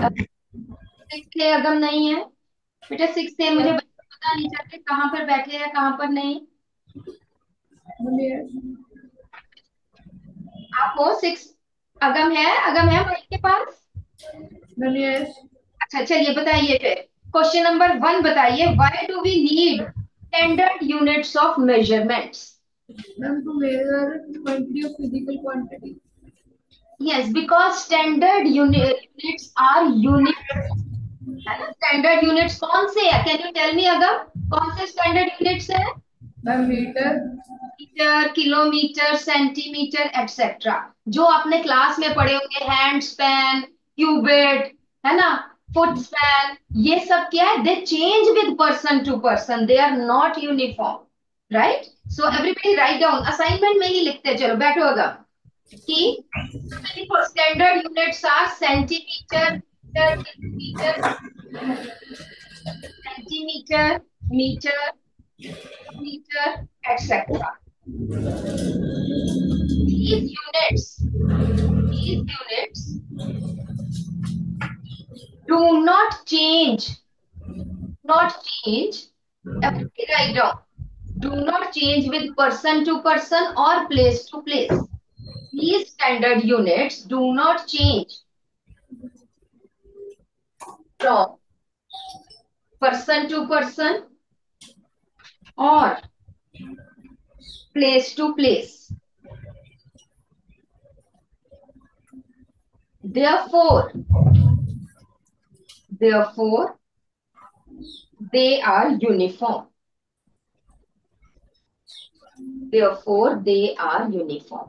Six ए अगम नहीं है बेटा। सिक्स ए मुझे पता नहीं चलते कहाँ पर बैठे हैं कहाँ पर नहीं। आप हो सिक्स। अगम है माइक के पास। अच्छा चलिए बताइए फिर। क्वेश्चन नंबर वन बताइए, why do we need standard units of measurements. Ma'am to measure quantity of physical quantity. Yes, because standard units are unit, है ना। स्टैंडर्ड यूनिट्स कौन से है, can you tell me Agam, कौन से स्टैंडर्ड यूनिट्स है। Ma'am metre. Metre, kilometre, centimetre etcetera. जो आपने क्लास में पढ़े होंगे, हैंड स्पैन, क्यूबिट, है ना, फुट स्पैन, ये सब क्या है, they change with person to person, they are not uniform, right. So everybody write down, assignment में ही लिखते हैं, चलो बैठो अगम कि standard units are centimetre, metre, kilometre, centimetre, metre, metre etcetera. these units these units do not change. Everybody write down, do not change with person to person or place to place. These standard units do not change from person to person or place to place. Therefore they are uniform. Therefore they are uniform.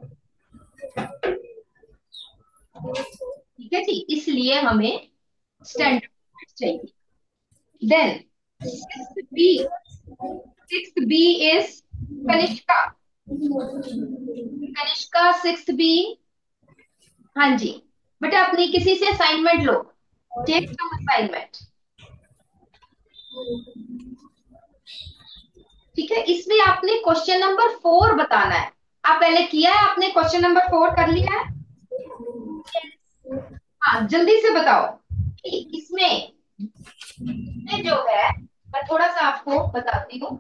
ठीक है जी, इसलिए हमें standard चाहिए। Then six B, six B is Kanishka. Kanishka six B. हाँ जी बेटा, अपनी किसी से असाइनमेंट लो, टेक सम असाइनमेंट। ठीक है, इसमें आपने क्वेश्चन नंबर फोर बताना है। आप पहले किया है, आपने क्वेश्चन नंबर फोर कर लिया है। हाँ जल्दी से बताओ कि इसमें जो है, मैं थोड़ा सा आपको बताती हूँ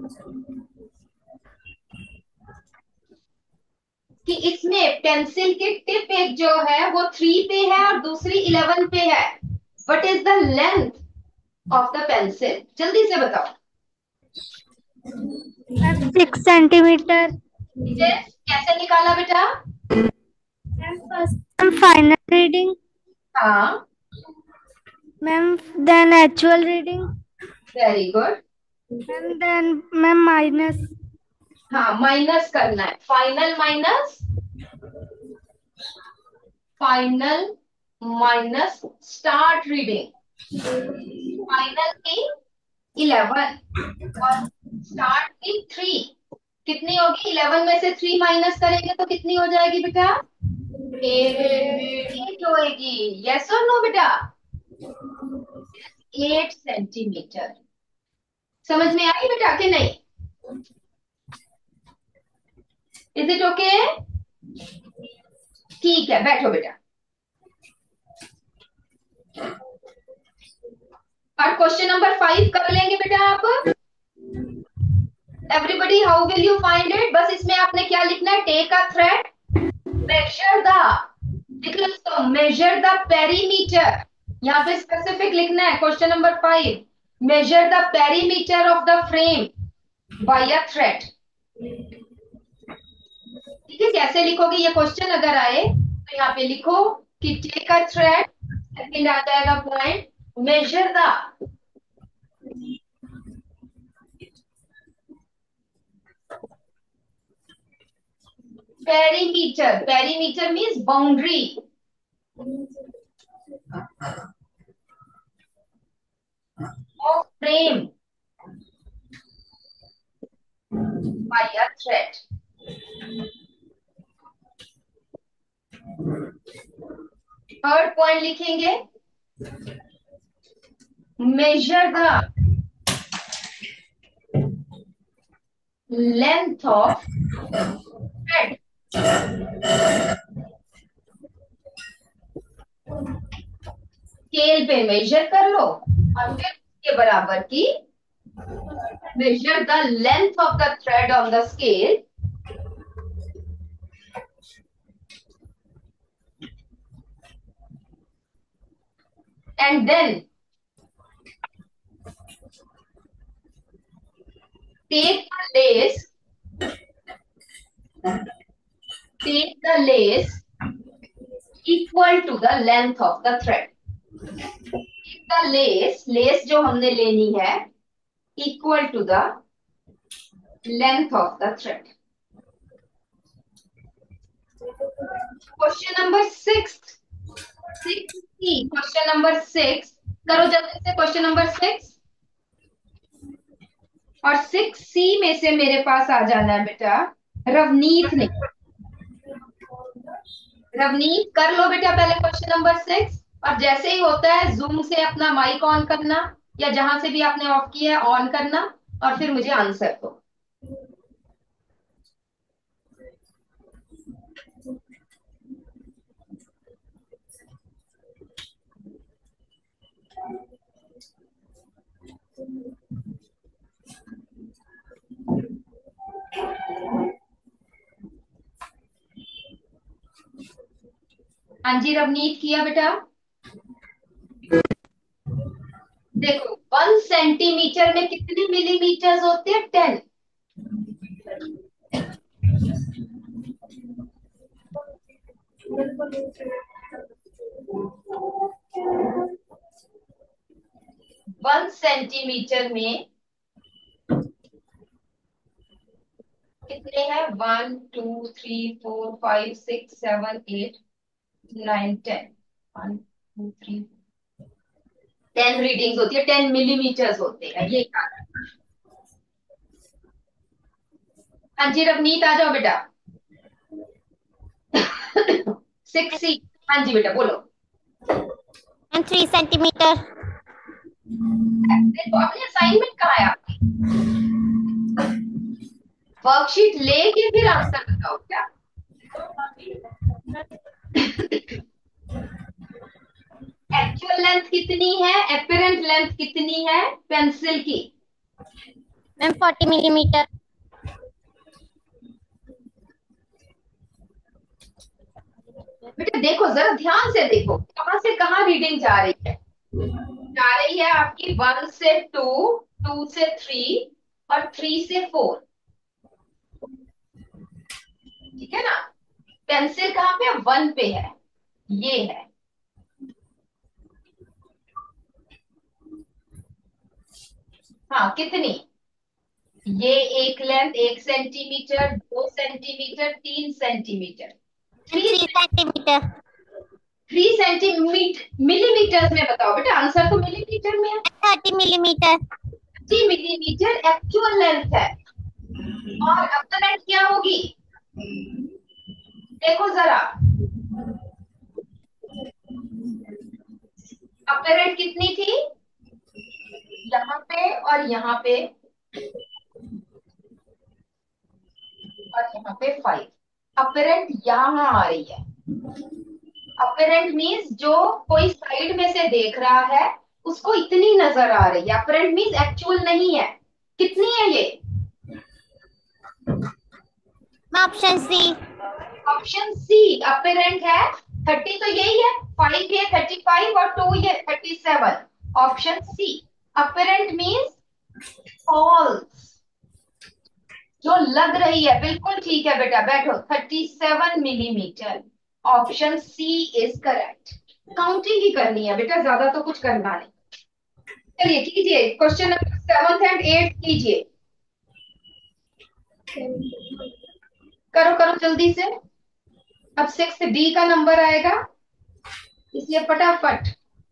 कि इसमें पेंसिल की टिप एक जो है वो थ्री पे है और दूसरी 11 पे है। What is the length of the pencil, जल्दी से बताओ। 6 सेंटीमीटर। कैसे निकाला बेटा। मैम फर्स्ट फाइनल रीडिंग, हाँ ma'am then actual reading, very good. And then ma'am minus. हाँ माइनस करना है, final minus final minus start reading. Final की 11 और स्टार्ट की 3, कितनी होगी। 11 में से 3 माइनस करेंगे तो कितनी हो जाएगी बेटा, 8 होएगी। यस और नो बेटा, 8 सेंटीमीटर। समझ में आई बेटा कि नहीं, इज इट ओके। ठीक है बैठो बेटा। और क्वेश्चन नंबर 5 कर लेंगे बेटा आप। Everybody how will you find it, बस इसमें आपने क्या लिखना है, take a thread, measure the, लिख लो इसको, मेजर द पेरीमीटर। यहाँ पे स्पेसिफिक लिखना है। Question number 5, measure the perimeter of the frame by a thread. ठीक है, कैसे लिखोगे ये क्वेश्चन अगर आए तो यहाँ पे लिखो कि टेक अ थ्रेड, सेकंड आ जाएगा point, measure the perimeter. Perimeter means boundary of frame by a thread. Third point लिखेंगे, measure the length of thread scale पे मेजर कर लो और फिर उसके बराबर की measure the length of the thread on the scale and then take the lace equal to the length of the thread. Take the lace जो हमने लेनी है equal to the length of the thread. Question number 6. 6C. Question number 6. करो जल्दी से question number 6. और 6C में से मेरे पास आ जाना है बेटा रवनीत ने। रवनीत कर लो बेटा पहले क्वेश्चन नंबर 6 और जैसे ही होता है जूम से अपना माइक ऑन करना या जहां से भी आपने ऑफ किया है ऑन करना और फिर मुझे आंसर दो। हाँ जी रवनीत किया बेटा। देखो 1 सेंटीमीटर में कितने मिलीमीटर होते हैं 10। वन सेंटीमीटर में कितने हैं 1 2 3 4 5 6 7 8 9 10 1 2 3 10 रीडिंग्स होती है 10 मिलीमीटर होते हैं ये कारण। हाँ जी रवनीत आ जाओ बेटा। 6C। हाँ जी बेटा बोलो। 3 सेंटीमीटर। देखो अपनी असाइनमेंट कहाँ है आपकी? वर्कशीट लेके फिर आंसर बताओ क्या? एक्चुअल लेंथ कितनी है एपरेंट लेंथ कितनी है पेंसिल की? Ma'am 40 millimetre. बेटा देखो जरा ध्यान से देखो कहां से कहां रीडिंग जा रही है। जा रही है आपकी 1 से 2 2 से 3 और 3 से 4। ठीक है ना? पेंसिल कहां पे 1 पे है ये है। हाँ कितनी? ये एक length 1 centimetre 2 centimetre 3 centimetre 3 centimetre. 3 centimetre millimetre में बताओ बेटा आंसर तो मिलीमीटर में है। 30 मिलीमीटर। 30 मिलीमीटर एक्चुअल लेंथ है और अपर क्या होगी देखो जरा अपर कितनी थी यहाँ पे और यहाँ पे और यहाँ पे 5। अपेरेंट यहाँ आ रही है। अपेरेंट मीन्स जो कोई साइड में से देख रहा है उसको इतनी नजर आ रही है। अपेरेंट मीन्स एक्चुअल नहीं है। कितनी है ये? Option C. Option C apparent है 30 तो यही है 5 ये 35 और 2 ये 37। Option C apparent means false जो लग रही है। बिल्कुल ठीक है बेटा बैठो 37 millimetre. Option C is correct. Counting ही करनी है बेटा ज्यादा तो कुछ करना नहीं। चलिए कीजिए क्वेश्चन नंबर 7 एंड 8 कीजिए। करो करो जल्दी से। अब 6D का नंबर आएगा इसलिए फटाफट।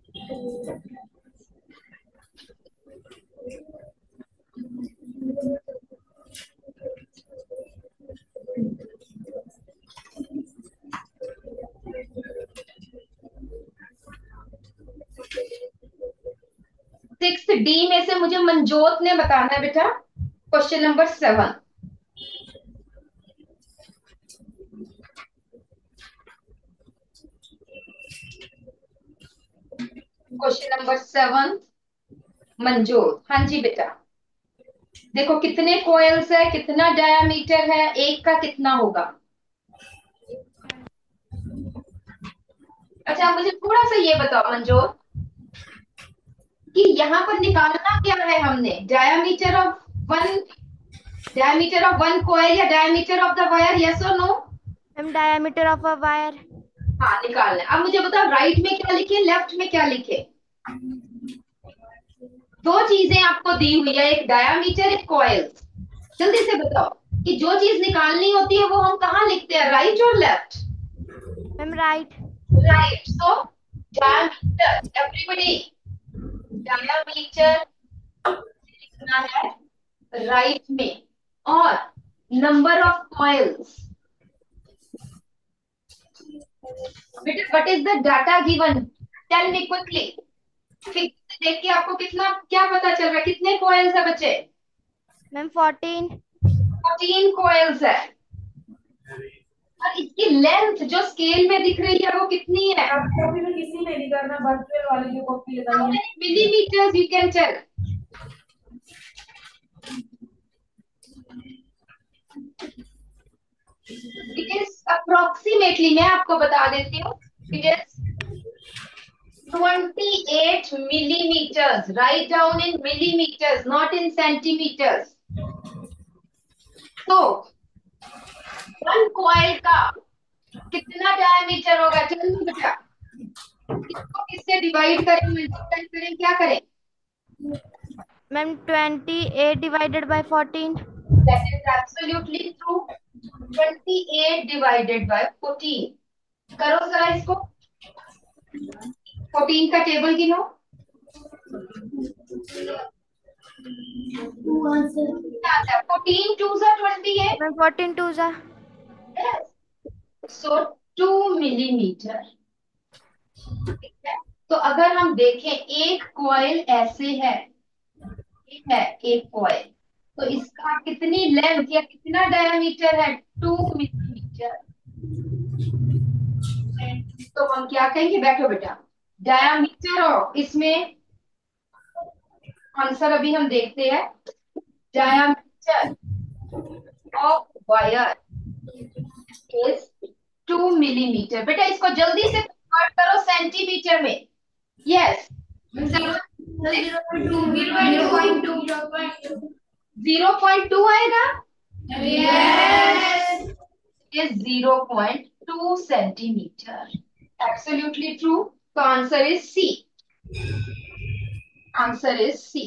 सिक्स डी में से मुझे मंजोत ने बताना है बेटा question number 7। Question number 7, Manjot. हाँ जी बेटा, देखो कितने कोयल्स है, कितना डायामीटर है, एक का कितना होगा। अच्छा मुझे थोड़ा सा ये बताओ मंजोत, कि यहाँ पर निकालना क्या है हमने, डायमीटर ऑफ वन कॉइल या diameter of the wire, yes और no. Ma'am diameter of a wire. हाँ निकालना है। अब मुझे बताओ राइट में क्या लिखे, लेफ्ट में क्या लिखे। दो चीजें आपको दी हुई है, एक डायामीटर एक कॉइल। जल्दी से बताओ कि जो चीज निकालनी होती है वो हम कहाँ लिखते हैं, राइट और left. Ma'am right. Right, so diameter, everybody, diameter लिखना है राइट में, और नंबर ऑफ कॉइल्स, बेटा what is the data given, tell me quickly. Figure देख के आपको कितना क्या पता चल रहा है, कितने कॉइल्स है बच्चे। मैम 14। 14 कॉइल्स है, और इसकी लेंथ जो स्केल में दिख रही है वो कितनी है। अब कॉपी में किसी ने नहीं करना, वर्चुअल वाले की कॉपी हाउ लगाइए। Many millimetres you can tell. It is approximately, मैं आपको बता देती हूँ, it is 28 millimeters. Write down in millimeters, not in centimeters. तो वन कॉइल का कितना डायमीटर होगा, चलो बेटा इसको किससे डिवाइड करें, मल्टीप्लाई करें, क्या करें। Ma'am 28 divided by 14। That is absolutely true. 28 divided by 14, करो जरा इसको, 14 का टेबल गिनो। क्या आता है, 14 टू सा 28। मैम 14 टू जा। सो 2 मिलीमीटर, ठीक है। तो अगर हम देखें एक कॉइल ऐसे है, ठीक है, एक कॉइल, तो इसका कितनी लेंथ या कितना डायमीटर है, 2 मिलीमीटर। तो हम क्या कहेंगे, बैठो बेटा, डायमीटर ऑफ, इसमें आंसर अभी हम देखते हैं, diameter of wire is 2 millimetre. बेटा इसको जल्दी से कन्वर्ट करो सेंटीमीटर में, यस। 0.2 आएगा, इज 0.2 सेंटीमीटर, एब्सोल्युटली ट्रू। तो answer is C, answer is C.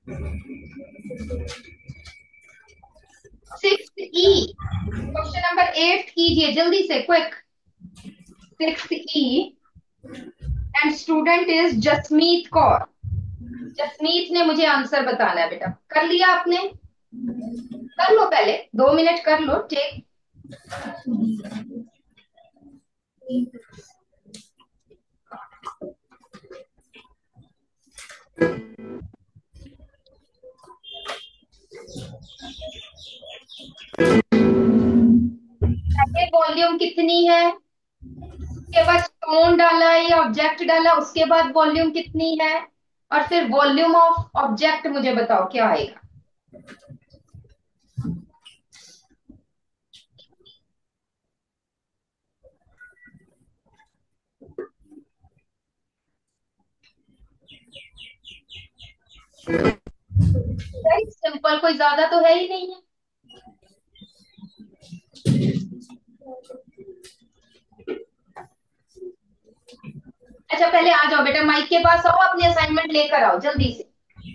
6E, question number 8 कीजिए जल्दी से, quick. 6E, and student is Jasmeet Kaur. Jasmeet ने मुझे आंसर बताना है बेटा, कर लिया आपने, कर लो पहले 2 मिनट कर लो, टेक। वॉल्यूम कितनी है, उसके बाद स्टोन डाला या ऑब्जेक्ट डाला, उसके बाद वॉल्यूम कितनी है, और फिर वॉल्यूम ऑफ ऑब्जेक्ट मुझे बताओ क्या आएगा। वेरी सिंपल, कोई ज्यादा तो है ही नहीं है। अच्छा पहले आ जाओ बेटा, माइक के पास आओ, अपने असाइनमेंट लेकर आओ जल्दी से।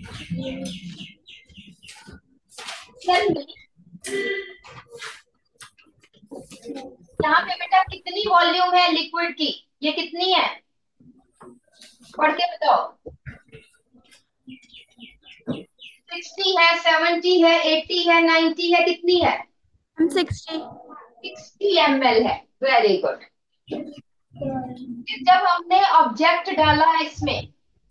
यहाँ पे बेटा कितनी वॉल्यूम है लिक्विड की, ये कितनी है, पढ़ के बताओ। 60 है, 70 है, 80 है, 90 है, कितनी है। 60। 60 ml है, वेरी गुड। जब हमने ऑब्जेक्ट डाला है इसमें,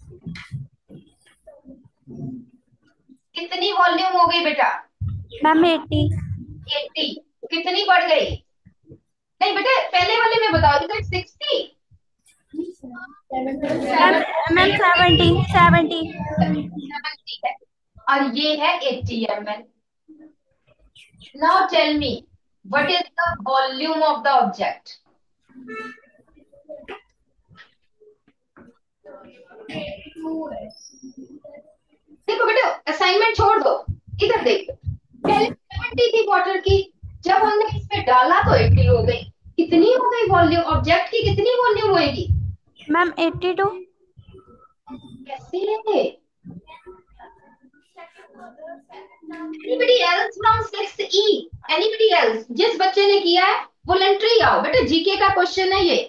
कितनी वॉल्यूम हो गई बेटा। मैम 80। 80, कितनी बढ़ गई, नहीं बेटा पहले वाले में बताओ, इज इट 60। मैम 70 70 है और ये है 80 ml। Now tell me what is the volume of the object. देखो बेटा असाइनमेंट छोड़ दो, इधर देखो। पहले 70 थी वाटर की, जब हमने इसमें डाला तो 80 हो गई। कितनी हो गई वॉल्यूम ऑब्जेक्ट की, कितनी वॉल्यूम होएगी? मैम 82। कैसे? Anybody else from 6E? Anybody else? जिस बच्चे ने किया है वॉलंटरी आओ बेटा, जीके का क्वेश्चन है ये।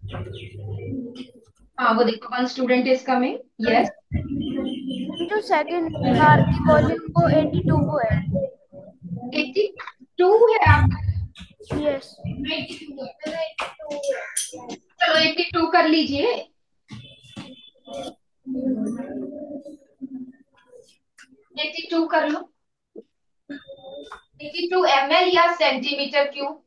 हाँ वो देखो, one student is coming. Yes, जो सेकंड बार की वॉल्यूम वो 82 को है। 82 है आपका। यस। चलो 82 कर लीजिए। 82 कर लो। 82 ml या सेंटीमीटर क्यूब?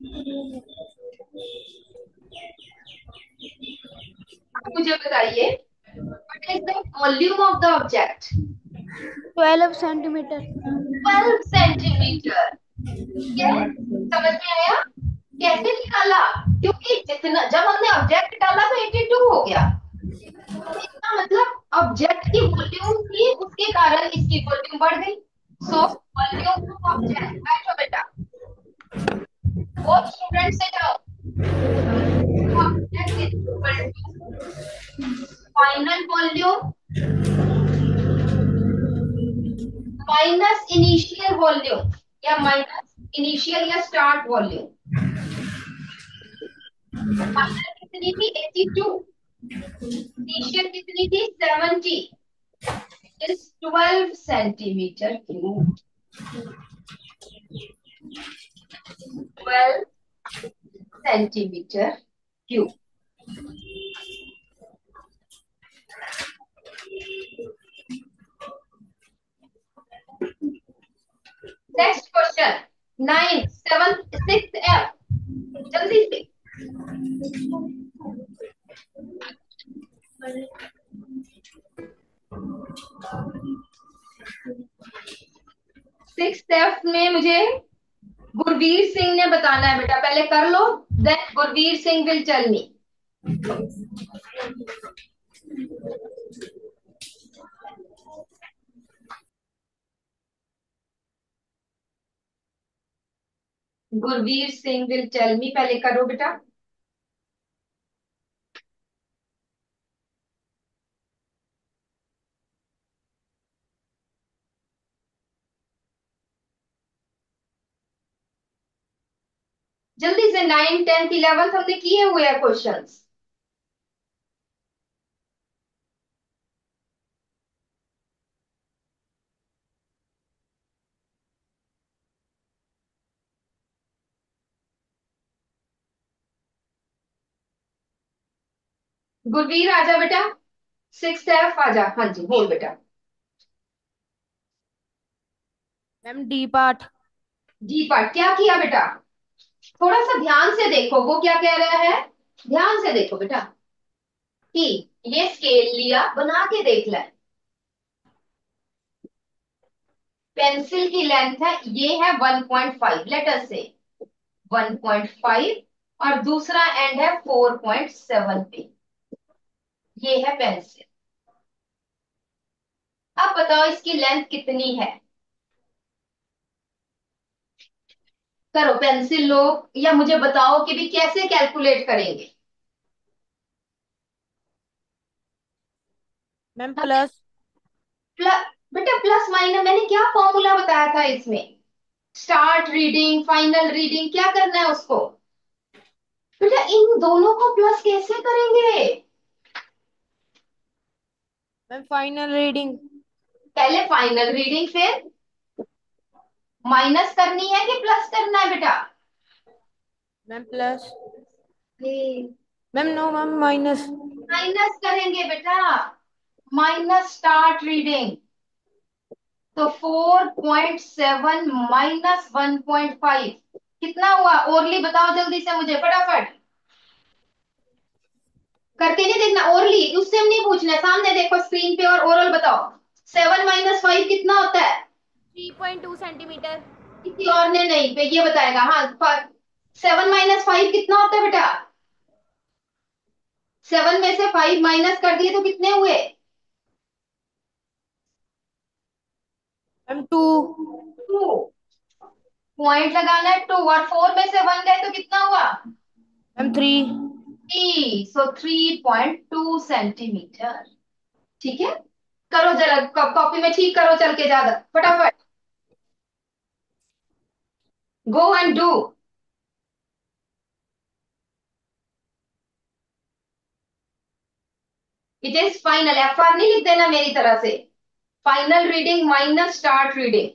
आप मुझे बताइए what is the volume of the object? 12 centimetre. 12 centimetre. समझ में आया कैसे निकाला? क्योंकि जितना जब हमने ऑब्जेक्ट डाला तो 82 हो गया, तो इसका मतलब ऑब्जेक्ट की वॉल्यूम थी, उसके कारण इसकी वॉल्यूम बढ़ गई। सो वॉल्यूम ऑफ ऑब्जेक्ट, बैठो बेटा, बोथ स्टूडेंट से जाओ। Object is equal to final volume minus initial volume, या माइनस इनिशियल या स्टार्ट वॉल्यूम। फाइनल कितनी थी? 82। इनिशियल कितनी थी? 70। Is 12 centimetre cube. 12 centimetre cube. Next question 9 7 6F, जल्दी से। सिक्स F में मुझे गुरवीर सिंह ने बताना है बेटा, पहले कर लो, then Gurveer Singh will tell me. Gurveer Singh will tell me, पहले करो बेटा। जल्दी से, 9 10 11 हमने किए हुए हैं क्वेश्चंस। गुरवीर आजा बेटा, 6F आजा। हाँ जी बोल बेटा। Ma'am D part. जी पार्ट क्या किया बेटा? थोड़ा सा ध्यान से देखो, वो क्या कह रहा है, ध्यान से देखो बेटा। कि ये स्केल लिया, बना के देख ले। पेंसिल की लेंथ है, ये है 1.5, लेट अस से 1.5, और दूसरा एंड है 4.7 पे। ये है पेंसिल। अब बताओ इसकी लेंथ कितनी है? करो, पेंसिल लो, या मुझे बताओ कि भी कैसे कैलकुलेट करेंगे। Ma'am plus. प्लस बेटा, प्लस माइनस मैंने क्या फॉर्मूला बताया था इसमें? स्टार्ट रीडिंग, फाइनल रीडिंग, क्या करना है उसको? बेटा इन दोनों को प्लस कैसे करेंगे? Ma'am final reading. पहले फाइनल रीडिंग, फिर माइनस करनी है कि प्लस करना है बेटा? Ma'am plus. Ma'am no ma'am minus. Minus करेंगे बेटा, माइनस स्टार्ट रीडिंग। तो 4.7 माइनस 1.5 कितना हुआ? ओरली बताओ जल्दी से मुझे, फटाफट करके नहीं देखना, ओरली उससे नहीं पूछना है, सामने देखो स्क्रीन पे और ओरल बताओ। 7 - 5 कितना होता है? 3.2 सेंटीमीटर। किसी और ने नहीं पे ये बताएगा। हाँ, 7 - 5 कितना होता है बेटा? 7 में से 5 माइनस कर दिए तो कितने हुए? मैम 2। 2। पॉइंट लगाना है 2, और 4 में से 1 गए तो कितना हुआ? मैम 3। 3, so 3.2 centimetre. ठीक है, करो जरा कॉपी में ठीक करो, चल के ज्यादा फटाफट। Go and do. It is final, FR नहीं लिख देना मेरी तरह से। Final reading minus start reading.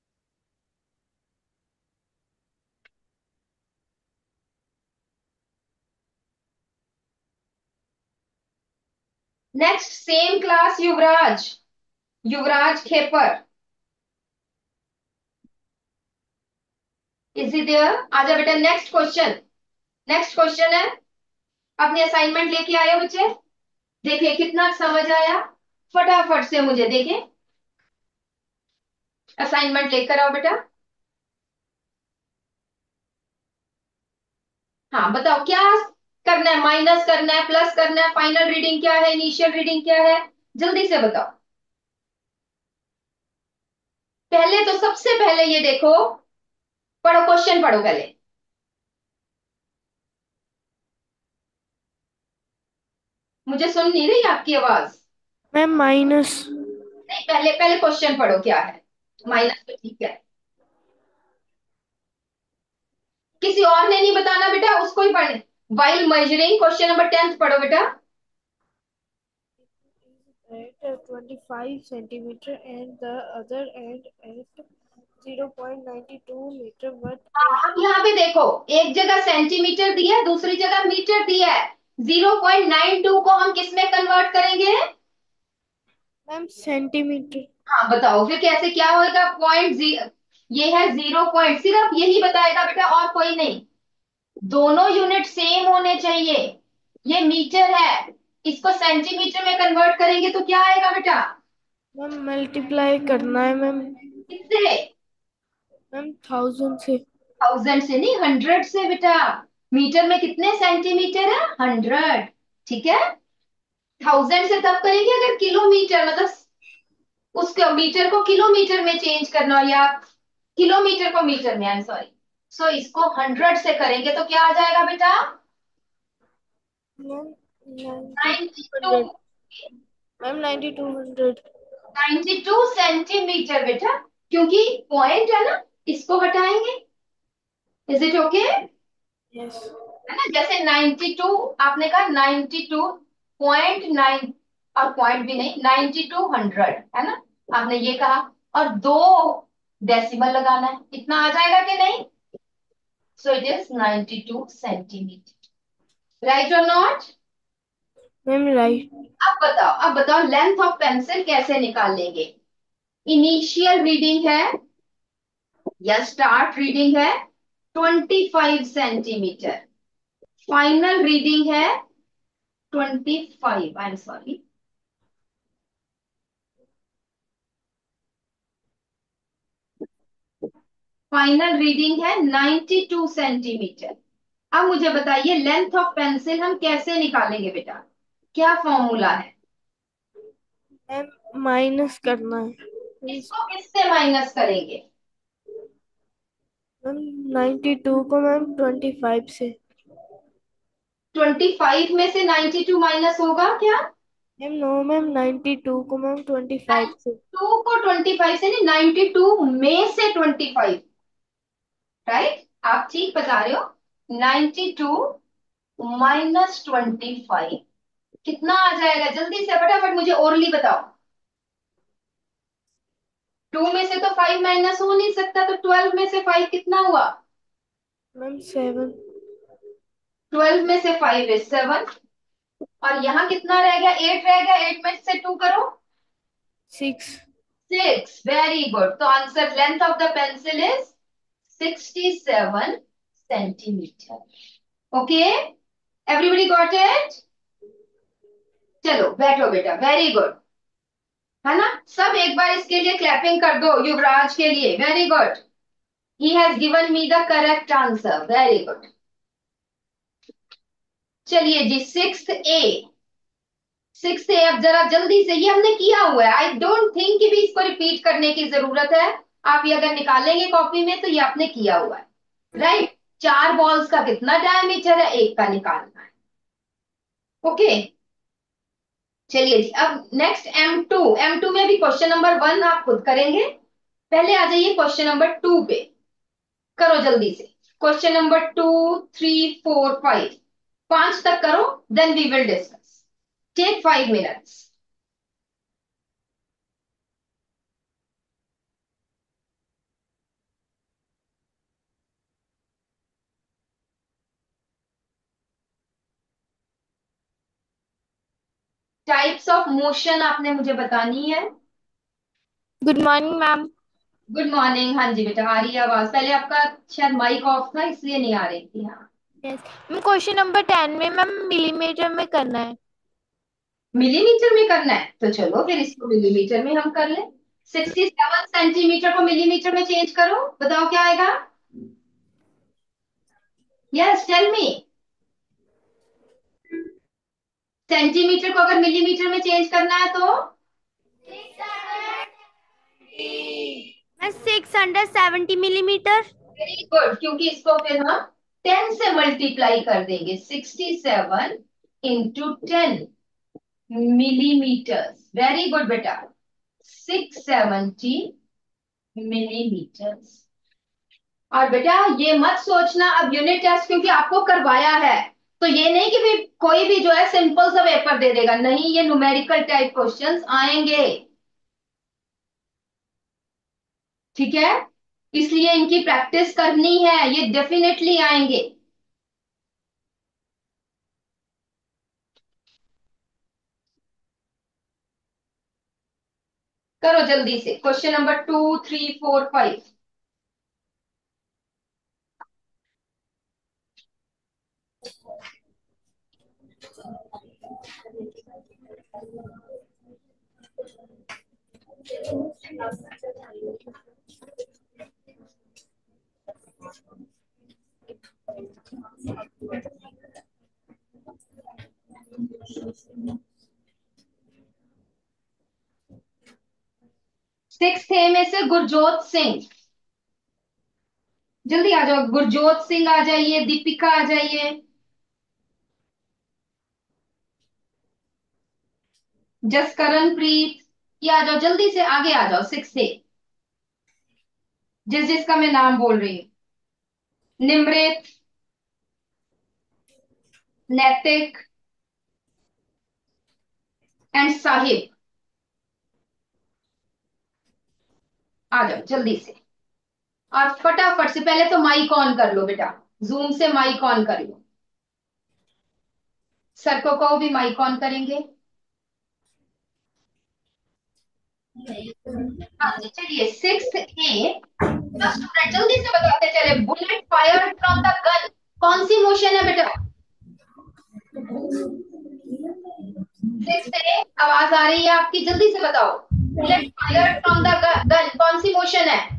Next same class Yuvraj, Yuvraj Khepar. Is it there? आजा बेटा, नेक्स्ट क्वेश्चन। नेक्स्ट क्वेश्चन है, अपनी असाइनमेंट लेके आए हो बच्चे? देखिए कितना समझ आया, फटाफट से मुझे देखें। असाइनमेंट लेकर आओ बेटा। हाँ बताओ क्या करना है, माइनस करना है, प्लस करना है, फाइनल रीडिंग क्या है, इनिशियल रीडिंग क्या है, जल्दी से बताओ। पहले तो सबसे पहले ये देखो, पढ़ो क्वेश्चन पढ़ो पहले। मुझे सुन नहीं रही आपकी आवाज। Ma'am minus. नहीं, पहले पहले क्वेश्चन पढ़ो क्या है। माइनस तो ठीक है, किसी और ने नहीं बताना बेटा, उसको ही पढ़ने। वाइल मेजरिंग क्वेश्चन नंबर 10 पढ़ो बेटा। At 25 centimeter and the other end at 0.92 meter. What is? हाँ, अब यहाँ पे देखो, एक जगह सेंटीमीटर दिया है, दूसरी जगह मीटर दिया है। 0.92 को हम किस में कन्वर्ट करेंगे? Ma'am centimetre. हाँ बताओ फिर कैसे क्या होगा, ये है 0 पॉइंट, सिर्फ यही बताएगा बेटा और कोई नहीं। दोनों यूनिट सेम होने चाहिए। ये मीटर है, इसको सेंटीमीटर में कन्वर्ट करेंगे तो क्या आएगा बेटा? मैम मल्टीप्लाई करना है मैम। किससे? मैम 1000 से। 1000 से नहीं, 100 से बेटा। मीटर में कितने सेंटीमीटर है? 100। ठीक है, 1000 से तब करेंगे अगर किलोमीटर, मतलब उसके मीटर को किलोमीटर में चेंज करना हो, या किलोमीटर को मीटर में, आई एम सॉरी। सो इसको 100 से करेंगे तो क्या आ जाएगा बेटा? मैम 92। 9200। मैम 9200। 92 सेंटीमीटर बेटा, क्योंकि पॉइंट है ना, इसको हटाएंगे। Is it okay? यस। है ना, जैसे 92 आपने कहा 92.9, और पॉइंट भी नहीं, 9200 है ना, आपने ये कहा, और 2 डेसिमल लगाना है, इतना आ जाएगा कि नहीं? So it is 92 centimetre, right और नॉट? Ma'am right. अब बताओ लेंथ ऑफ पेंसिल कैसे निकाल लेंगे। इनिशियल रीडिंग है या स्टार्ट रीडिंग है 25 सेंटीमीटर, फाइनल रीडिंग है 25, I am sorry, final reading है 92 सेंटीमीटर। अब मुझे बताइए लेंथ ऑफ पेंसिल हम कैसे निकालेंगे बेटा, क्या फॉर्मूला है? मैम माइनस करना है। इसको किससे माइनस करेंगे? मैम 92 को मैम 25 से। 25 में से 92 माइनस होगा क्या? मैम नो मैम 92 को मैम 25 से। 2 को 25 से नहीं, 92 में से 25, राइट, आप ठीक बता रहे हो। 92 - 25 कितना आ जाएगा? जल्दी से फटाफट मुझे ओरली बताओ। 2 में से तो 5 माइनस हो नहीं सकता, तो 12 में से 5 कितना हुआ? मैम 7। 12 में से 5 इज 7, और यहाँ कितना रह गया? 8 रह गया, 8 में से 2 करो। 6। 6, वेरी गुड। तो answer length of the pencil is 67 centimetre. Okay, everybody got it? चलो बैठो बेटा, वेरी गुड, है ना। सब एक बार इसके लिए क्लैपिंग कर दो युवराज के लिए, very good. He has given me the correct answer, very good. चलिए जी, सिक्स ए अब जरा जल्दी से, ये हमने किया हुआ है, आई डोंट थिंक कि भी इसको रिपीट करने की जरूरत है। आप ये अगर निकालेंगे कॉपी में तो ये आपने किया हुआ है, राइट। चार बॉल्स का कितना डायमीटर है, एक का निकालना है। ओके, चलिए जी, अब नेक्स्ट एम टू में भी क्वेश्चन नंबर 1 आप खुद करेंगे। पहले आ जाइए क्वेश्चन नंबर 2 पे, करो जल्दी से। क्वेश्चन नंबर 2, 3, 4, 5, 5 तक करो, then we will discuss, take 5 minutes. Types of motion आपने मुझे बतानी है। Good morning ma'am. Good morning, हाँ जी बेटा, आ रही है आवाज। पहले आपका शायद माइक ऑफ था इसलिए नहीं आ रही थी। हाँ, यस मैम, क्वेश्चन नंबर 10 में मैम मिलीमीटर में करना है। मिलीमीटर में करना है, तो चलो फिर इसको मिलीमीटर में हम कर लें। 67 सेंटीमीटर को मिलीमीटर में चेंज करो, बताओ क्या आएगा। यस, टेल मी। सेंटीमीटर को अगर मिलीमीटर में चेंज करना है तो मैं 670 मिलीमीटर। वेरी गुड, क्योंकि इसको फिर हम 10 से मल्टीप्लाई कर देंगे, 67 into 10 मिलीमीटर्स। वेरी गुड बेटा, 670 मिलीमीटर्स। और बेटा ये मत सोचना अब यूनिट टेस्ट क्योंकि आपको करवाया है, तो ये नहीं कि फिर कोई भी जो है सिंपल सा पेपर दे देगा, नहीं, ये न्यूमेरिकल टाइप क्वेश्चंस आएंगे, ठीक है। इसलिए इनकी प्रैक्टिस करनी है, ये डेफिनेटली आएंगे। करो जल्दी से, क्वेश्चन नंबर 2, 3, 4, 5। 6 में से गुरजोत सिंह, जल्दी आ जाओ, गुरजोत सिंह आ जाइए, दीपिका आ जाइए, जसकरण प्रीत, ये आ जाओ जल्दी से, आगे आ जाओ 6 से, जिस जिसका मैं नाम बोल रही हूँ। निमृत, नैतिक एंड साहिब, आ जाओ जल्दी से। और फटाफट से पहले तो माइक ऑन कर लो बेटा, जूम से माइक ऑन कर लो। सर को कहो भी माइक ऑन करेंगे। हाँ जी, चलिए 6A, स्टूडेंट जल्दी से बताते चले, bullet fire from the gun, कौन सी मोशन है बेटा। 6A, आवाज आ रही है आपकी, जल्दी से बताओ। Bullet fire from the gun कौन सी मोशन है।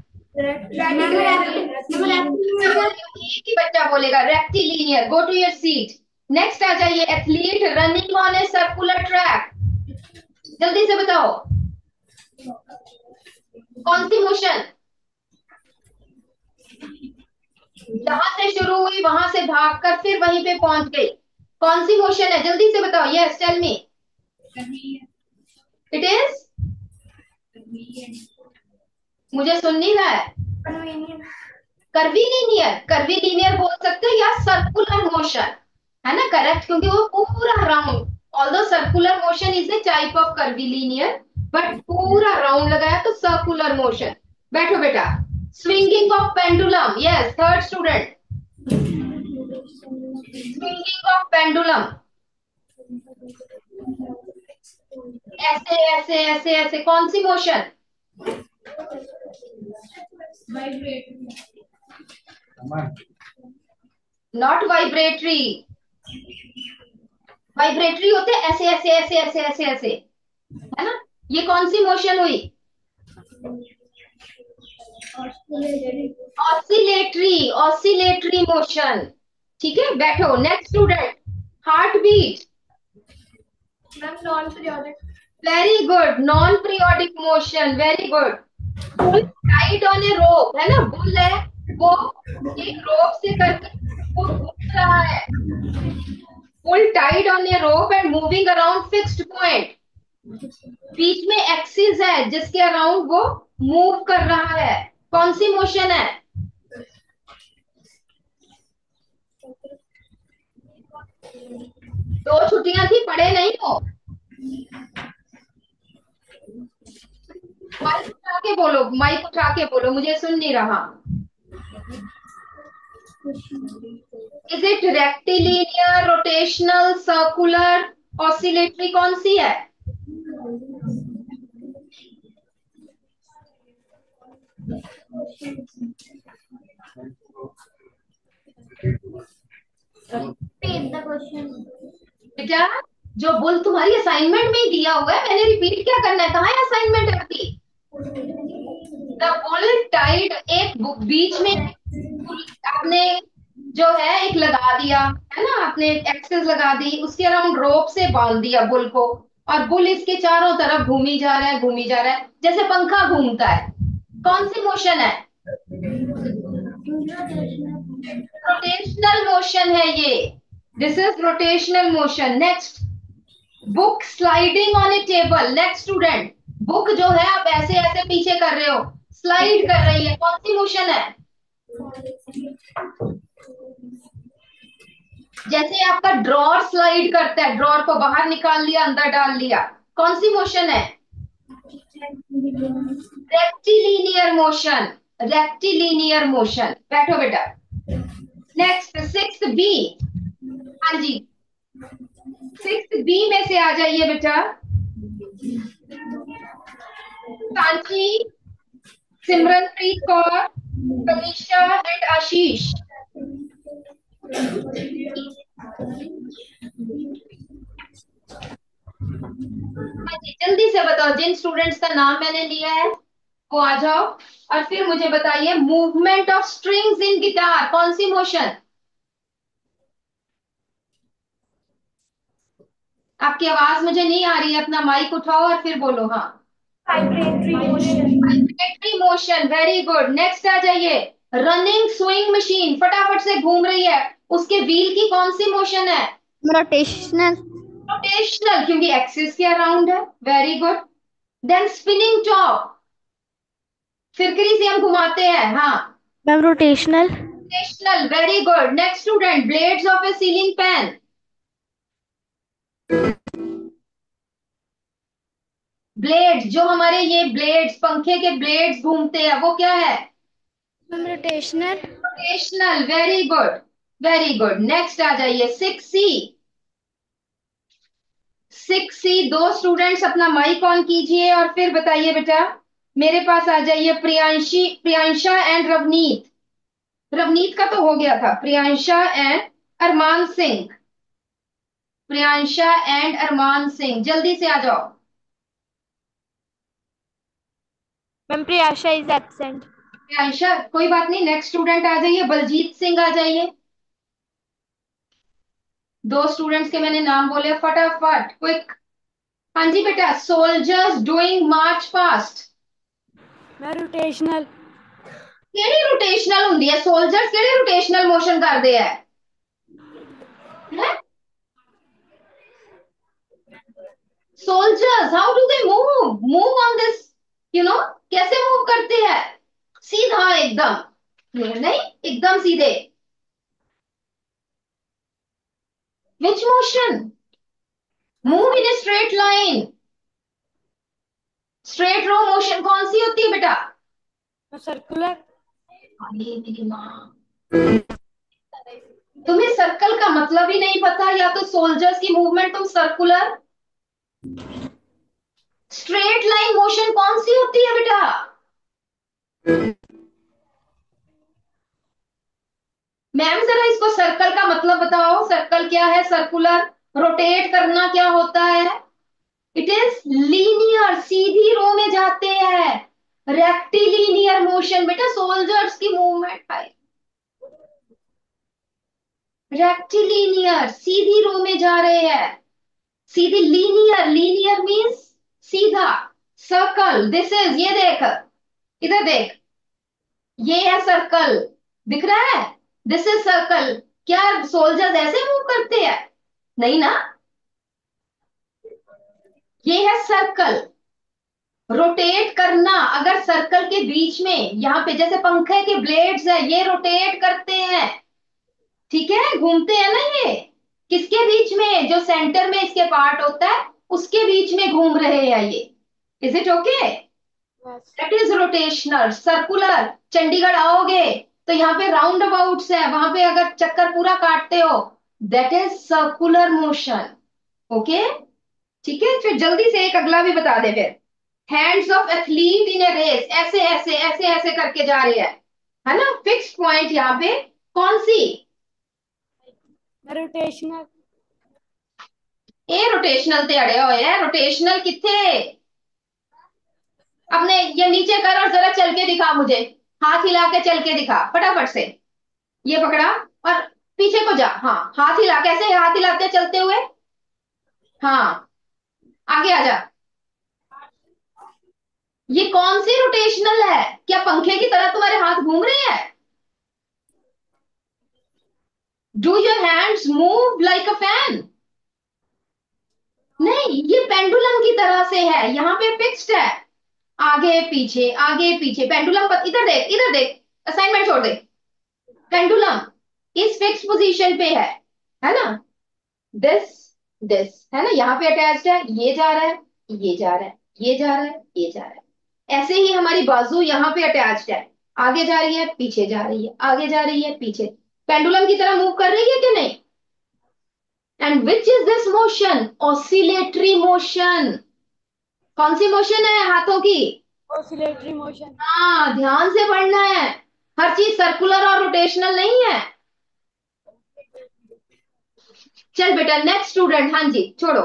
एक ही बच्चा बोलेगा rectilinear, go to your seat. Next आ जाइए, athlete running on a circular track, जल्दी से बताओ कौन सी मोशन। जहां से शुरू हुई वहां से भागकर फिर वहीं पे पहुंच गई, कौन सी मोशन है, जल्दी से बताओ। Yes, tell me. It is, मुझे सुन नहीं रहा है। कर्वीलिनियर, कर्वीलिनियर बोल सकते हो या सर्कुलर मोशन, है ना, करेक्ट, क्योंकि वो पूरा round, although circular motion is a type of curvilinear, but पूरा राउंड लगाया तो सर्कुलर मोशन। बैठो बेटा, swinging of pendulum, yes, third student, swinging of pendulum, ऐसे ऐसे ऐसे ऐसे, कौन सी मोशन। नॉट वाइब्रेटरी, वाइब्रेटरी होते हैं, ऐसे ऐसे ऐसे ऐसे ऐसे ऐसे, है ना। ये कौन सी मोशन हुई? Oscillatory, oscillatory motion. ठीक है, बैठो। Next student, heart beat. Ma'am non periodic. Very good, non periodic motion, very good. Bull tied on a rope, है ना, बुल है वो एक रोप से करके वो घूम रहा है। Bull tied on a rope and moving around fixed point. बीच में एक्सिस है जिसके अराउंड वो मूव कर रहा है। कौन सी मोशन है? दो छुट्टियां थी, पढ़े नहीं हो? माइक उठा के बोलो, माइक उठा के बोलो, मुझे सुन नहीं रहा। Is it rectilinear, rotational, circular, oscillatory, कौन सी है? Repeat the question. बेटा, जो बुल तुम्हारी असाइनमेंट में ही दिया हुआ है, मैंने रिपीट क्या करना है? कहाँ है असाइनमेंट आपकी? द बुल टाइड, एक बीच में आपने जो है एक लगा दिया, है ना, आपने एक्सेस लगा दी, उसके अराउंड रोप से बांध दिया बुल को, और बुल इसके चारों तरफ घूमी जा रहा है, घूमी जा रहा है, जैसे पंखा घूमता है। कौन सी मोशन है? रोटेशनल मोशन है ये। This is rotational motion. Next, book sliding on a table. Next student, book जो है आप ऐसे ऐसे पीछे कर रहे हो, स्लाइड कर रही है, कौन सी मोशन है? जैसे आपका ड्रॉर स्लाइड करता है, ड्रॉर को बाहर निकाल लिया, अंदर डाल लिया, कौन सी मोशन है? Rectilinear motion, rectilinear motion. बैठो बेटा। Next, six B. हाँ जी, सिक्स बी में से आ जाइए बेटा। सांची, सिमरनप्रीत कौर, कनिष्का एंड आशीष। हाँ जी, जल्दी से बताओ, जिन स्टूडेंट्स का नाम मैंने लिया है वो आ जाओ, और फिर मुझे बताइए movement of strings in guitar, कौन सी मोशन? आपकी आवाज मुझे नहीं आ रही है, अपना माइक उठाओ और फिर बोलो। हाँ, vibratory motion. Vibratory motion, very good. Next आ जाइए, रनिंग स्विंग मशीन, फटाफट से घूम रही है, उसके व्हील की कौन सी मोशन है? Rotational. रोटेशनल, क्योंकि एक्सिस के अराउंड है। Very good. Then spinning top, फिरकरी से हम घुमाते हैं। हाँ, Ma'am, rotational. Rotational, very good. Next student, blades of a ceiling fan. Blades, जो हमारे ये ब्लेड्स, पंखे के ब्लेड्स घूमते हैं, वो क्या है? Ma'am, rotational. Rotational, very good, very good. Next आ जाइए, सिक्स सी। सिक्स सी, दो स्टूडेंट्स अपना माइक ऑन कीजिए और फिर बताइए बेटा। मेरे पास आ जाइए, प्रियांशी, प्रियांशा एंड रवनीत। रवनीत का तो हो गया था, प्रियांशा एंड अरमान सिंह। प्रियांशा एंड अरमान सिंह, जल्दी से आ जाओ। Ma'am, Priyasha is absent. Priyansha, कोई बात नहीं, नेक्स्ट स्टूडेंट आ जाइए, बलजीत सिंह आ जाइए। दो स्टूडेंट्स के मैंने नाम बोले, फटाफट, क्विक। हाँ जी बेटा, soldiers doing march past. Ma'am, rotational. केड़ी रोटेशनल होंदी है? सोल्जर्स केड़ी रोटेशनल मोशन करदे है? Soldiers, how do they move? Move on this, कैसे मूव करते हैं? सीधा एकदम, नहीं, एकदम सीधे। Which motion? Move in a straight line. Straight row motion कौन सी होती है बेटा? Circular. अरे मेरी माँ, तुम्हें सर्कल का मतलब ही नहीं पता, या तो सोल्जर्स की मूवमेंट तुम सर्कुलर, स्ट्रेट लाइन मोशन कौन सी होती है बेटा? मैम जरा इसको सर्कल का मतलब बताओ, सर्कल क्या है, सर्कुलर रोटेट करना क्या होता है? इट इज लीनियर, सीधी रो में जाते हैं। रेक्टिलीनियर मोशन बेटा सोल्जर्स की मूवमेंट है। रेक्टिलीनियर, सीधी रो में जा रहे हैं। सीधी, लीनियर, लीनियर मीन्स सीधा। सर्कल, दिस इज, ये देख, इधर देख, ये है सर्कल, दिख रहा है? This is circle. क्या सोल्जर्स ऐसे मूव करते हैं? नहीं ना। ये है सर्कल। रोटेट करना, अगर सर्कल के बीच में, यहाँ पे जैसे पंखे के ब्लेड्स है, ये रोटेट करते हैं, ठीक है, घूमते हैं ना ये। किसके बीच में? जो सेंटर में इसके पार्ट होता है उसके बीच में घूम रहे हैं ये। Is it okay? Yes. That is rotational. Circular, Chandigarh आओगे तो यहाँ पे राउंड अबाउट्स है, वहां पे अगर चक्कर पूरा काटते हो, that is circular motion. Okay, ठीक है। फिर जल्दी से एक अगला भी बता दे फिर। Hands of athlete in a race, ऐसे ऐसे ऐसे ऐसे करके जा रहे हैं, है ना। फिक्स पॉइंट यहाँ पे कौन सी? Rotational. ए रोटेशनल ते अड़े हुए है, रोटेशनल किथे? अपने ये नीचे कर और जरा चल के दिखा मुझे। हाथ हिला के चल के दिखा फटाफट से। ये पकड़ा और पीछे को जा। हाँ, हाथ हिला, कैसे हाथ हिलाते हैं चलते हुए? हाँ, आगे आ जा। ये कौन सी रोटेशनल है? क्या पंखे की तरह तुम्हारे हाथ घूम रहे हैं? Do your hands move like a fan? नहीं, ये पेंडुलम की तरह से है, यहाँ पे फिक्स्ड है। आगे पीछे, आगे पीछे, पेंडुलम पर, इधर देख, इधर देख, असाइनमेंट छोड़ दे। पेंडुलम इस फिक्स पोजीशन पे है ना। दिस, दिस है ना, यहाँ पे अटैच्ड है, ये जा रहा है, ये जा रहा है, ये जा रहा है, ये जा रहा है। ऐसे ही हमारी बाजू यहाँ पे अटैच्ड है, आगे जा रही है, पीछे जा रही है, आगे जा रही है, पीछे। पेंडुलम की तरह मूव कर रही है कि नहीं? And which is this motion? Oscillatory motion. कौन सी मोशन है हाथों की? Oscillatory motion. हाँ, ध्यान से पढ़ना है। हर चीज सर्कुलर और रोटेशनल नहीं है। चल बेटा नेक्स्ट स्टूडेंट, हाँ जी छोड़ो।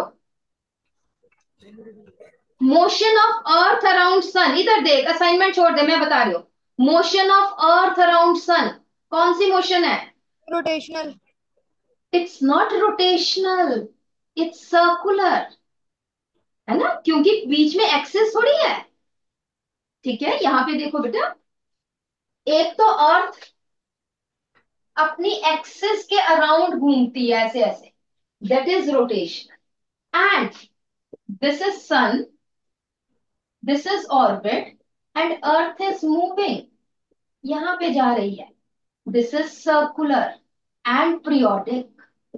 Motion of earth around sun, इधर देख, असाइनमेंट छोड़ दे, मैं बता रही हूँ। Motion of earth around sun कौन सी मोशन है? Rotational. It's not rotational, it's circular, है ना, क्योंकि बीच में एक्सिस थोड़ी है। ठीक है, यहाँ पे देखो बेटा, एक तो अर्थ अपनी एक्सिस के अराउंड घूमती है ऐसे ऐसे, that is rotation. And this is sun, this is orbit, and earth is moving, यहां पे जा रही है। This is circular and periodic.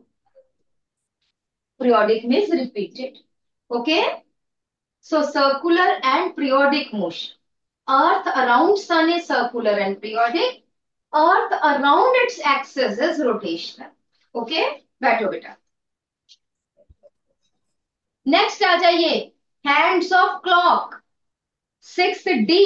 Periodic means repeated. Okay, so circular and periodic motion. Earth around sun is circular and periodic, earth around its axis is rotational. Okay, बैठो बेटा। Next आ जाइए, hands of clock, 6D।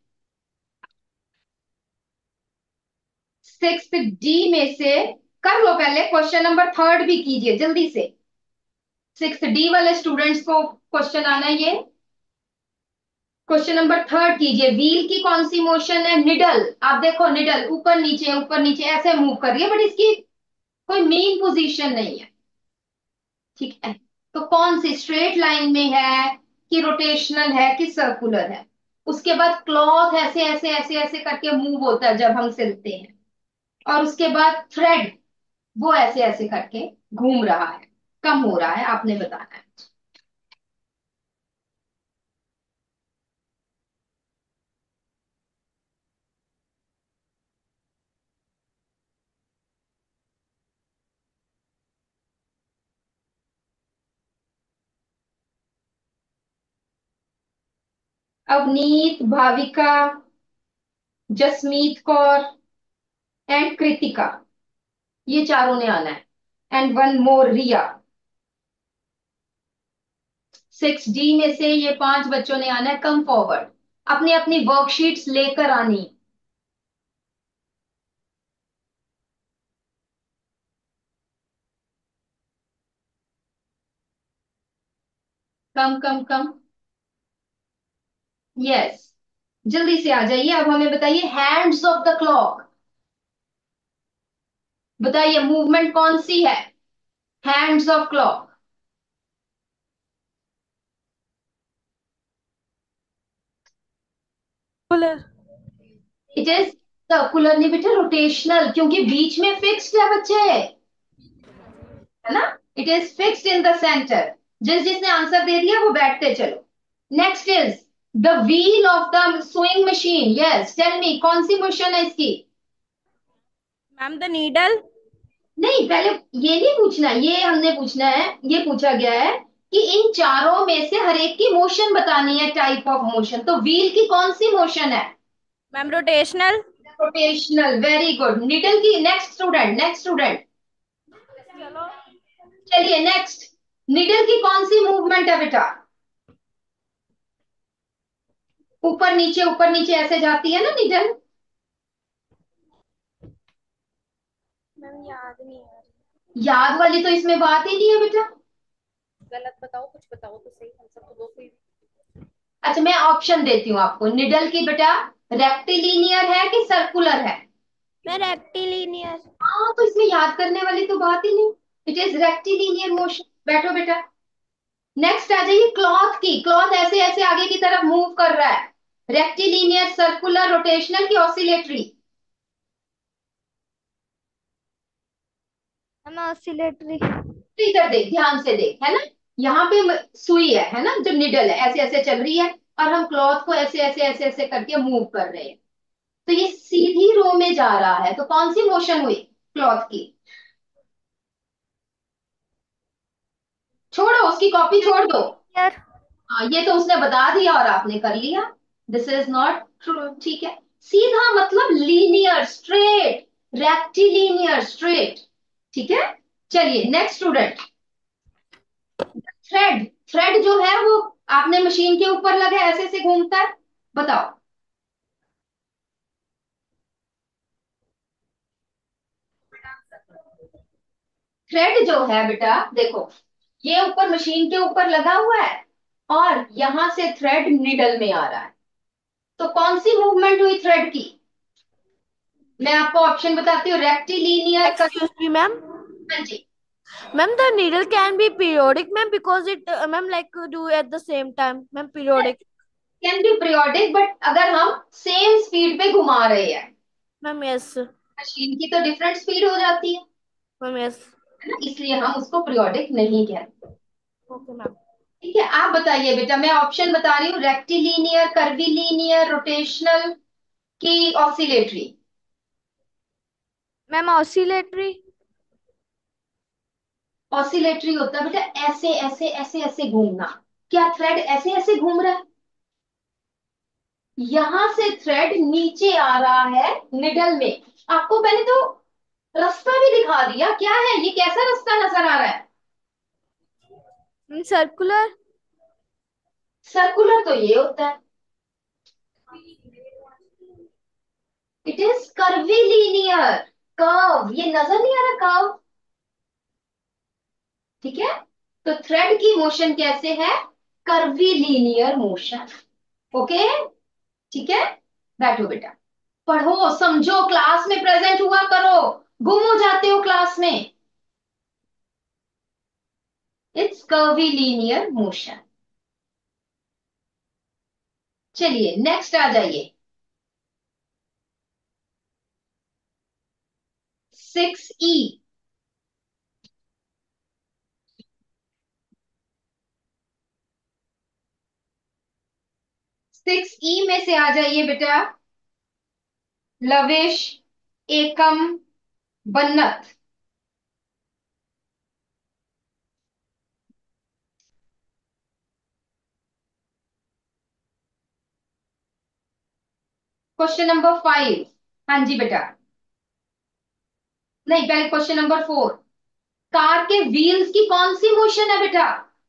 6D में से कर लो पहले, question number 3 भी कीजिए जल्दी से। 6D वाले स्टूडेंट्स को क्वेश्चन आना है ये। क्वेश्चन नंबर 3 कीजिए। व्हील की कौन सी मोशन है? निडल, आप देखो निडल ऊपर नीचे ऐसे मूव कर रही है, बट इसकी कोई मेन पोजीशन नहीं है। ठीक है, तो कौन सी स्ट्रेट लाइन में है कि रोटेशनल है कि सर्कुलर है? उसके बाद क्लॉथ ऐसे ऐसे ऐसे ऐसे करके मूव होता है जब हम सिलते हैं, और उसके बाद थ्रेड वो ऐसे ऐसे करके घूम रहा है, कम हो रहा है, आपने बताना है। अवनीत, भाविका, जसमीत कौर एंड कृतिका, ये चारों ने आना है। And one more, Riya. 6D में से ये 5 बच्चों ने आना है। कम फॉरवर्ड, अपनी अपनी वर्कशीट्स लेकर आनी। कम कम कम। यस, जल्दी से आ जाइए। अब हमें बताइए हैंड्स ऑफ द क्लॉक। बताइए मूवमेंट कौन सी है hands of clock. Cooler. It is circular नहीं बेटा, रोटेशनल, क्योंकि बीच में फिक्स्ड है बच्चे, है ना। It is fixed in the centre. जिसने आंसर दे दिया वो बैठते चलो। Next is the wheel of the sewing machine. Yes, tell me कौन सी मोशन है इसकी। Ma'am the needle. नहीं, पहले ये नहीं पूछना, ये हमने पूछना है, ये पूछा गया है कि इन चारों में से हर एक की मोशन बतानी है, टाइप ऑफ मोशन। तो व्हील की कौन सी मोशन है। Ma'am rotational. Rotational, very good. Needle की, नेक्स्ट स्टूडेंट, नेक्स्ट स्टूडेंट। चलो। चलिए नेक्स्ट, निडल की कौन सी मूवमेंट है बेटा। ऊपर नीचे ऐसे जाती है ना निडल। मैम याद नहीं आ रही। याद वाली तो इसमें बात ही नहीं है बेटा। गलत बताओ, कुछ बताओ तो सही, हम सब तो दो कोई। अच्छा, मैं ऑप्शन देती हूँ आपको। निडल की बेटा रेक्टिलिनियर है कि सर्कुलर है। मैं रेक्टिलिनियर। हाँ, तो इसमें याद करने वाली तो बात ही नहीं। It is rectilinear motion. बैठो बेटा। नेक्स्ट आ जाइए क्लॉथ की। क्लॉथ ऐसे ऐसे आगे की तरफ मूव कर रहा है। रेक्टिलिनियर, सर्कुलर, रोटेशनल की ऑसिलेटरी। हम ऑसिलेटरी। इधर देख, ध्यान से देख, है ना। यहाँ पे सुई है ना, जो निडल है ऐसे ऐसे चल रही है, और हम क्लॉथ को ऐसे ऐसे ऐसे ऐसे करके मूव कर रहे हैं। तो ये सीधी रो में जा रहा है, तो कौन सी मोशन हुई क्लॉथ की। छोड़ो, उसकी कॉपी छोड़ दो। यार। हाँ, ये तो उसने बता दिया और आपने कर लिया। दिस इज नॉट ट्रू, ठीक है। सीधा मतलब लीनियर, स्ट्रेट, रेक्टिलिनियर, स्ट्रेट। ठीक है। चलिए नेक्स्ट स्टूडेंट। थ्रेड, थ्रेड जो है वो आपने मशीन के ऊपर लगा है, ऐसे ऐसे घूमता है। बताओ। थ्रेड जो है बेटा, देखो, ये ऊपर मशीन के ऊपर लगा हुआ है, और यहां से थ्रेड निडल में आ रहा है। तो कौन सी मूवमेंट हुई थ्रेड की। मैं आपको ऑप्शन बताती हूँ, रेक्टिलिनियर कर। Excuse me ma'am. हाँ जी। Ma'am the needle can be periodic ma'am because it ma'am like do at the same time ma'am periodic. Can be periodic, but अगर हम सेम स्पीड पे घुमा रहे हैं, मैम यस। मशीन की तो डिफरेंट स्पीड हो जाती मैम यस। है ना, इसलिए हम उसको पीरियोडिक नहीं कहते। Okay ma'am. ठीक है, आप बताइए बेटा, मैं ऑप्शन बता रही हूँ, रेक्टिलिनियर, कर्विलिनियर, रोटेशनल की ऑसिलेटरी। Ma'am oscillatory. ऑसिलेटरी होता है बेटा ऐसे ऐसे ऐसे ऐसे घूमना। क्या थ्रेड ऐसे ऐसे घूम रहा है। यहां से थ्रेड नीचे आ रहा है निडल में। आपको पहले तो रास्ता भी दिखा दिया, क्या है ये, कैसा रास्ता नजर आ रहा है। सर्कुलर। सर्कुलर तो ये होता है। इट इज कर्विलीनियर, कर्व, ये नजर नहीं आ रहा कर्व। ठीक है। तो थ्रेड की मोशन कैसे है, कर्विलीनियर मोशन। ओके, ठीक है। बैठो बेटा, पढ़ो समझो, क्लास में प्रेजेंट हुआ करो, गुम हो जाते हो क्लास में। It's curvilinear motion. चलिए नेक्स्ट आ जाइए। 6E। 6E में से आ जाइए बेटा, लविश, एकम, बन्नत। Question number 5। हाँ जी बेटा। नहीं, पहले क्वेश्चन नंबर 4। कार के व्हील्स की कौन सी मोशन है बेटा।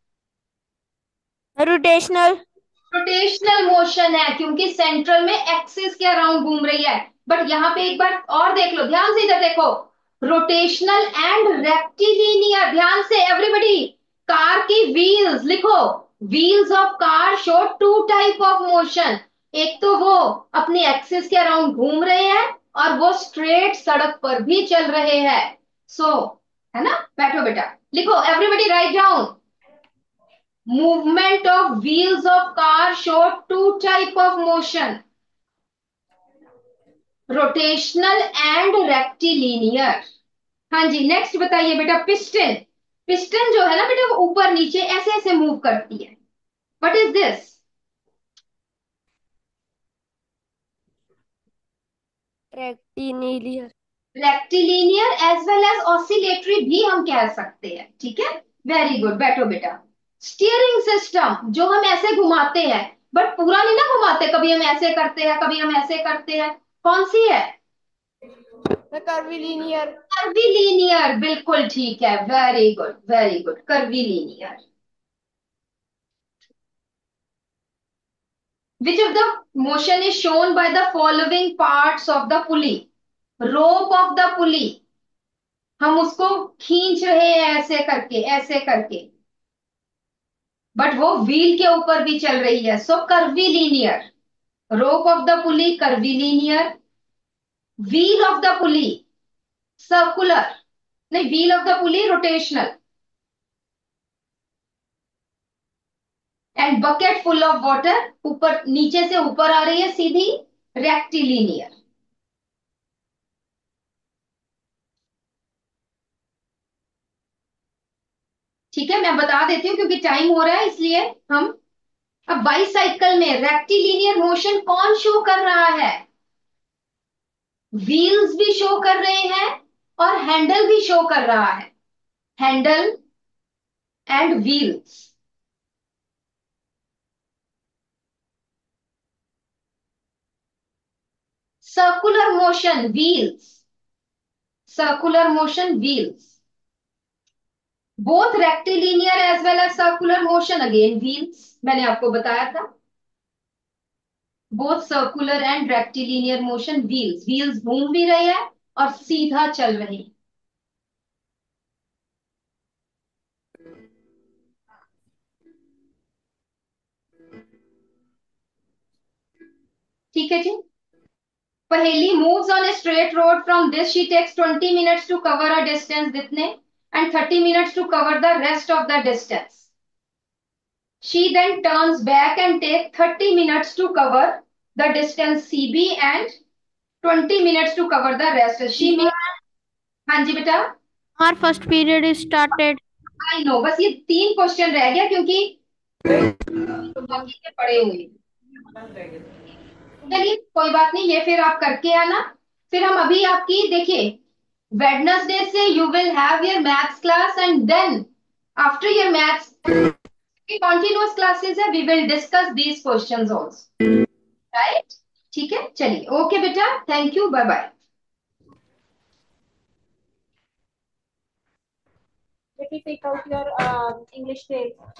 रोटेशनल। रोटेशनल मोशन है, क्योंकि सेंट्रल में एक्सिस के अराउंड घूम रही है। बट यहां पे एक बार और देख लो, ध्यान से इधर देखो, रोटेशनल एंड रेक्टिलिनियर। ध्यान से एवरीबॉडी, कार की व्हील्स लिखो, wheels of car show two type of motion. एक तो वो अपने एक्सिस के अराउंड घूम रहे हैं और वो स्ट्रेट सड़क पर भी चल रहे हैं। सो है ना, बैठो बेटा, लिखो, everybody write down. Movement of wheels of car show two type of motion, rotational and rectilinear. हाँ जी, नेक्स्ट बताइए बेटा, पिस्टन। पिस्टन जो है ना बेटा, वो ऊपर नीचे ऐसे ऐसे मूव करती है। What is this? Rectilinear. Rectilinear as well as oscillatory भी हम कह सकते हैं, ठीक है। वेरी गुड, बैठो बेटा। स्टीयरिंग सिस्टम जो हम ऐसे घुमाते हैं, बट पूरा नहीं ना घुमाते, कभी हम ऐसे करते हैं, कभी हम ऐसे करते हैं, कौन सी है? कर्वीलिनियर। कर्वीलिनियर, बिल्कुल ठीक है, very good very good, curvilinear. Which of the motion is shown by the following parts of the pulley? Rope of the pulley, हम उसको खींच रहे हैं ऐसे करके, बट वो व्हील के ऊपर भी चल रही है, so curvilinear. Rope of the pulley curvilinear, wheel of the pulley circular, नहीं, wheel of the pulley rotational, and bucket full of water, ऊपर नीचे से ऊपर आ रही है सीधी, रेक्टिलिनियर। ठीक है, मैं बता देती हूँ क्योंकि टाइम हो रहा है, इसलिए हम अब बाईसाइकिल में रेक्टिलिनियर मोशन कौन शो कर रहा है? व्हील्स भी शो कर रहे हैं और हैंडल भी शो कर रहा है, handle and wheels. Circular motion wheels, circular motion wheels, both rectilinear as well as circular motion again wheels, मैंने आपको बताया था। Both circular and rectilinear motion wheels, wheels घूम भी रहे हैं और सीधा चल रहे हैं। ठीक है जी। पहेली, moves on a straight road from this she takes 20 minutes to cover a distance जितने and 30 minutes to cover the rest of the distance. She then turns back and take 30 minutes to cover the distance CB and 20 minutes to cover the rest. She may, हाँ जी बेटा, Our first period is started. I know, बस ये 3 question रह गया क्योंकि बाकी के पड़े हुए हैं। चलिए कोई बात नहीं, ये फिर आप करके आना। फिर हम अभी आपकी देखिए, वेडनेसडे से you will have your maths class and then after your maths continuous classes है, we will discuss these questions also, right? ठीक है, चलिए, ओके बेटा, thank you, bye bye. Let me take out your English tape.